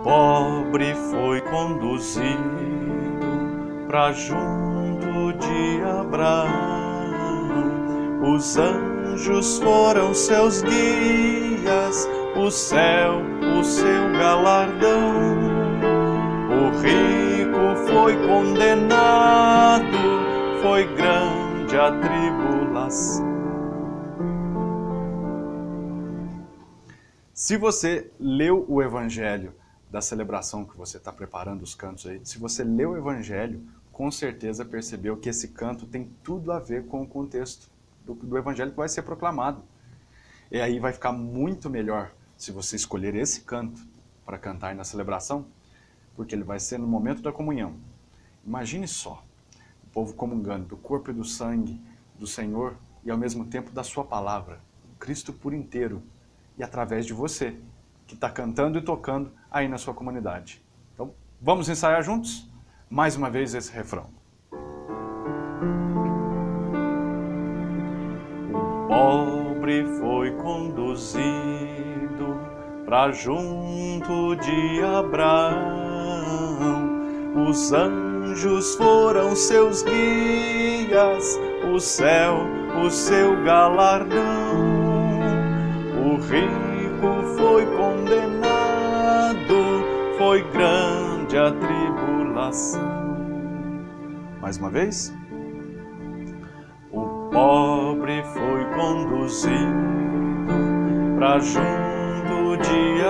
pobre foi conduzido para junto de Abraão. Os anjos foram seus guias, o céu, o seu galardão. O rico foi condenado, foi grande a tribulação. Se você leu o Evangelho da celebração que você está preparando os cantos aí, se você leu o Evangelho, com certeza percebeu que esse canto tem tudo a ver com o contexto do Evangelho que vai ser proclamado. E aí vai ficar muito melhor se você escolher esse canto para cantar na celebração, porque ele vai ser no momento da comunhão. Imagine só, o povo comungando do corpo e do sangue do Senhor e ao mesmo tempo da sua palavra, Cristo por inteiro, e através de você, que está cantando e tocando aí na sua comunidade. Então, vamos ensaiar juntos? Mais uma vez esse refrão. O pobre foi conduzido para junto de Abraão. Os anjos foram seus guias, o céu, o seu galardão. O rico foi condenado, foi grande a tribulação. Mais uma vez. O pobre foi conduzido para junto de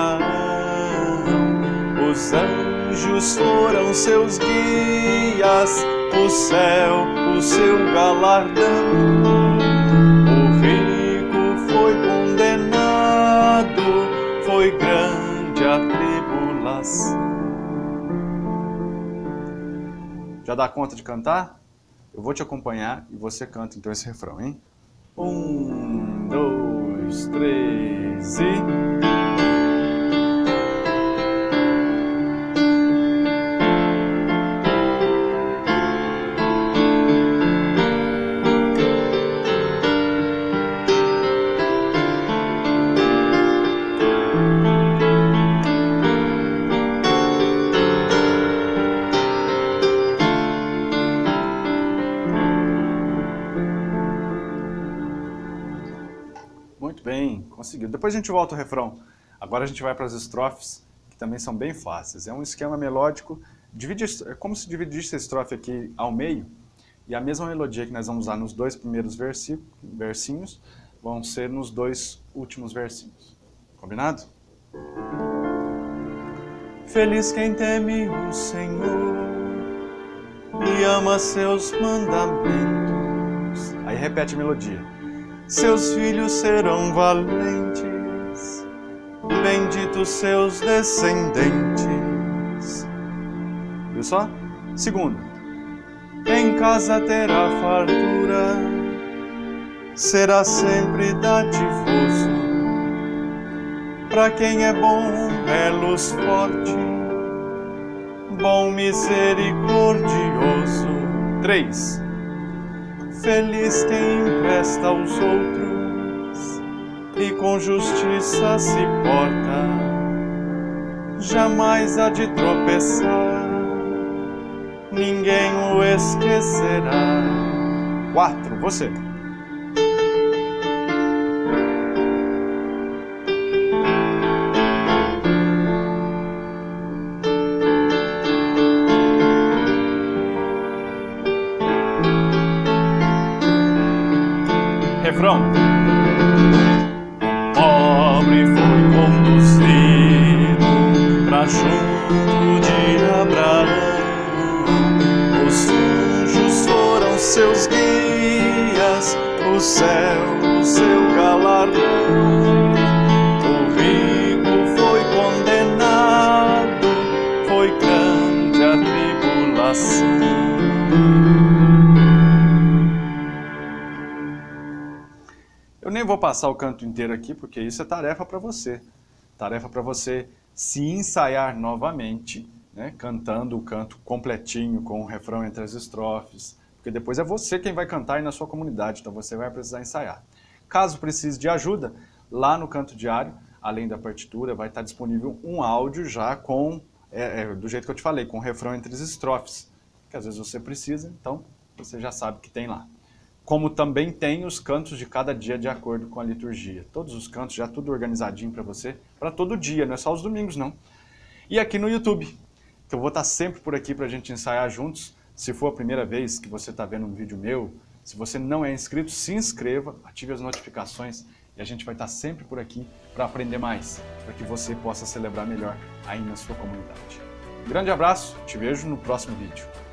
Abraão. Os anjos foram seus guias, o céu, o seu galardão. Foi grande a tribulação. Já dá conta de cantar? Eu vou te acompanhar e você canta então esse refrão, hein? 1, 2, 3 e... Muito bem, conseguiu. Depois a gente volta ao refrão. Agora a gente vai para as estrofes, que também são bem fáceis. É um esquema melódico, é como se dividisse a estrofe aqui ao meio, e a mesma melodia que nós vamos usar nos dois primeiros versinhos, vão ser nos dois últimos versinhos. Combinado? Feliz quem teme o Senhor e ama seus mandamentos. Aí repete a melodia. Seus filhos serão valentes, benditos seus descendentes. Viu só? Segundo. Em casa terá fartura, será sempre dadivoso. Para quem é bom, é luz forte, bom misericordioso. 3. Feliz quem empresta aos outros e com justiça se porta, jamais há de tropeçar, ninguém o esquecerá. 4. Você. Refrão. Pobre foi conduzido pra junto de Abraão. Os anjos foram seus guias, o céu, o seu galardão. O rico foi condenado, foi grande a tribulação. Eu nem vou passar o canto inteiro aqui, porque isso é tarefa para você. Tarefa para você se ensaiar novamente, né, cantando o canto completinho, com o refrão entre as estrofes, porque depois é você quem vai cantar aí na sua comunidade, então você vai precisar ensaiar. Caso precise de ajuda, lá no Canto Diário, além da partitura, vai estar disponível um áudio já com, do jeito que eu te falei, com refrão entre as estrofes, que às vezes você precisa, então você já sabe que tem lá. Como também tem os cantos de cada dia de acordo com a liturgia. Todos os cantos já tudo organizadinho para você, para todo dia, não é só os domingos não. E aqui no YouTube, que eu vou estar sempre por aqui para a gente ensaiar juntos. Se for a primeira vez que você está vendo um vídeo meu, se você não é inscrito, se inscreva, ative as notificações e a gente vai estar sempre por aqui para aprender mais, para que você possa celebrar melhor aí na sua comunidade. Grande abraço, te vejo no próximo vídeo.